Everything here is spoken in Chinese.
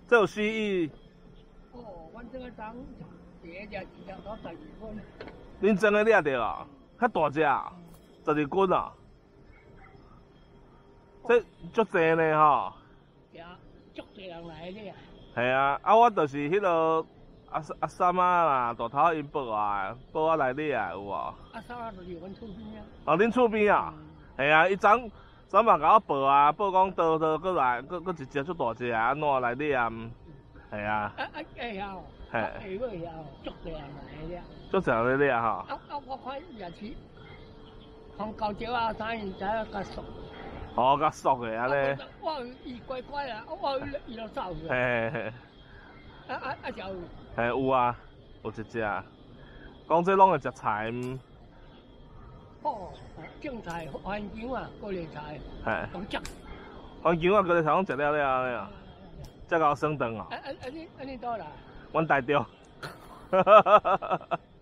这有蜥蜴。 哦，阮这个当第一只一条到12斤。 恁真个掠着啊？较大只啊，12斤啊？这足济呢吼。 对，足济人来咧。 系啊，我就是迄落阿三啊啦，大头因报我来掠啊，有无？ 阿三啊，就是阮厝边啊。 哦，恁厝边啊？系啊，伊昨嘛甲我报讲倒过来，搁一只足大只啊，安怎来掠啊？系啊。 遐哦。 嘿。 下尾遐哦，足济人来咧。 足济人咧吼。 我看夜市，从高桥啊，啥因知影甲熟。 哦，甲熟的安尼。 我伊乖乖啊，我伊就走去。 嘿。 就有。 嘿，有啊，有一只。讲这拢会食菜。 哦，种菜、番薯啊、高丽菜。 嘿。 拢食。 番薯啊，高丽菜拢食了安尼啊。才够算长啊。 安尼倒来。 阮台中。